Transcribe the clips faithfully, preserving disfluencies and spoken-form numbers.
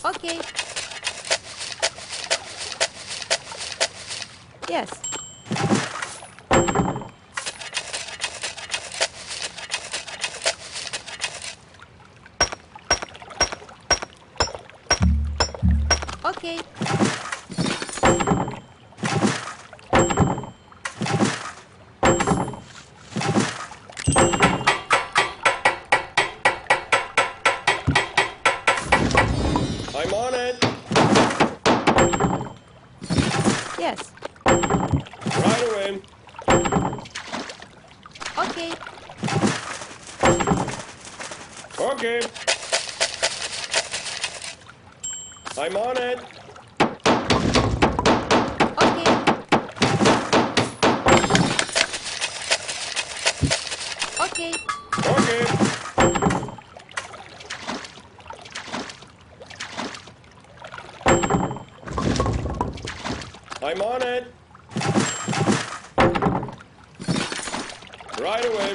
Okay. Yes. Okay. I'm on it. Yes. Right away. Okay. Okay. I'm on it. Okay. Okay. Okay. I'm on it. Right away.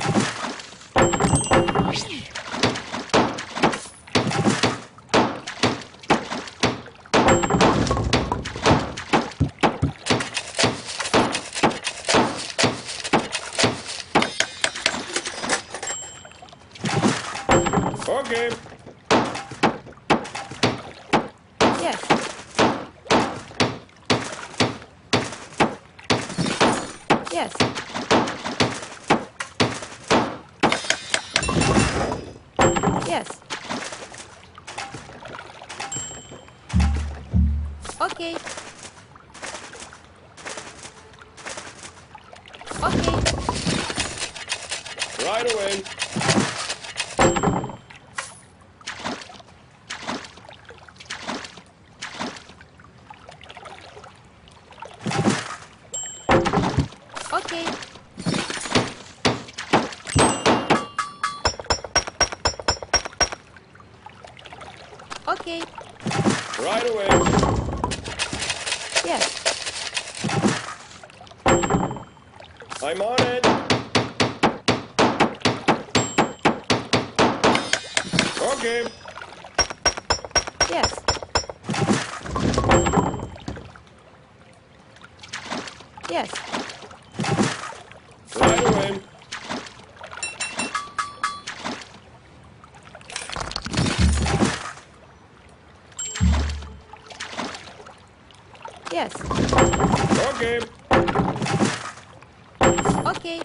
Okay. Yes. Yes. Yes. Okay. Okay. Right away. Okay. Okay. Right away. Yes. I'm on it. Okay. Yes. Yes. Right away. Yes. Okay. Okay.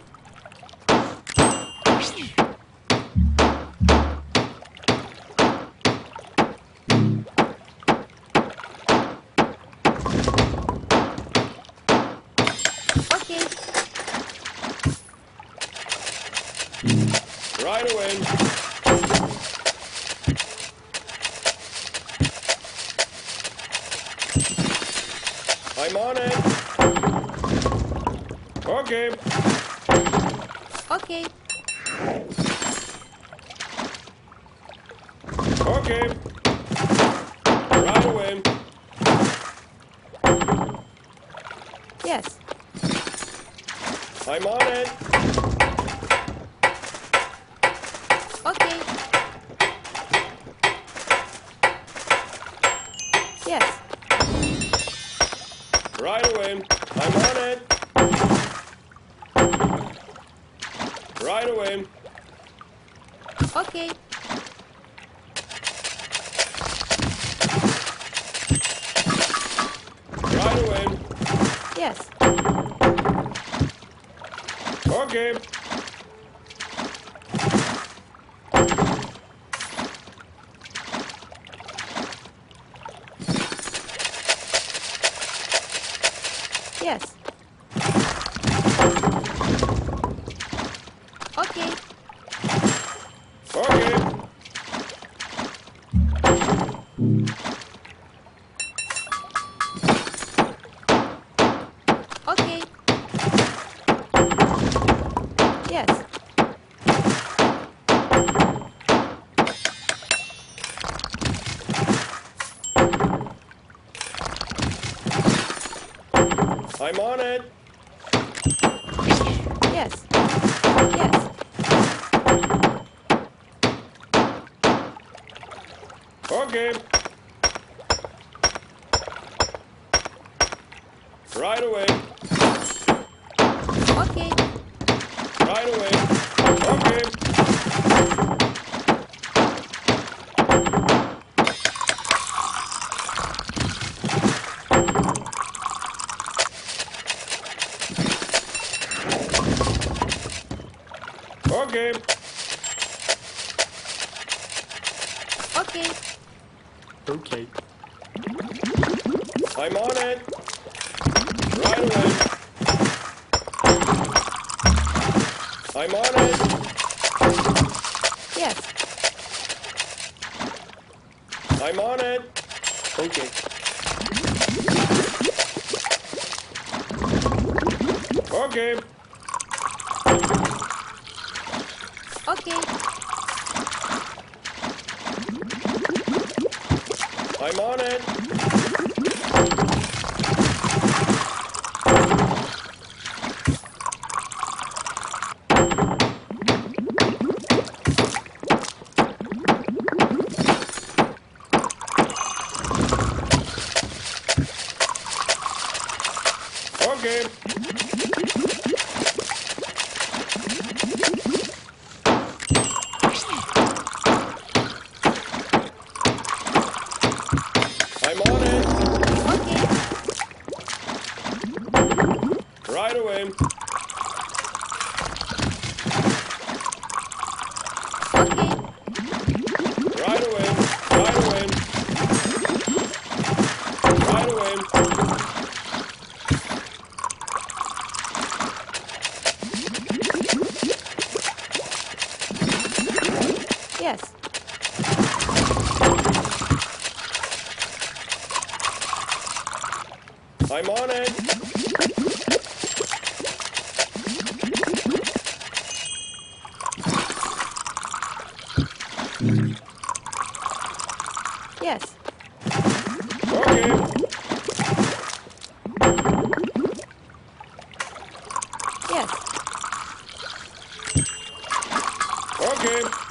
Okay. Right away. I'm on it. Okay. Okay. Okay. Right away. Yes. I'm on it. Okay. Yes. Right away. I'm on it. Right away. Okay. Right away. Yes. Okay. Yes. Okay. Okay. Okay. Yes. I'm on it. Yes. Yes. Okay. Okay. Okay. I'm on it. Right away. I'm on it. Yes. I'm on it. Okay. Okay. Okay. I'm on it. Okay. I'm on it. Okay. Right away. Okay. Right away. Right away. Right away. Yes. I'm on it. Yes. Okay. Yes. Okay.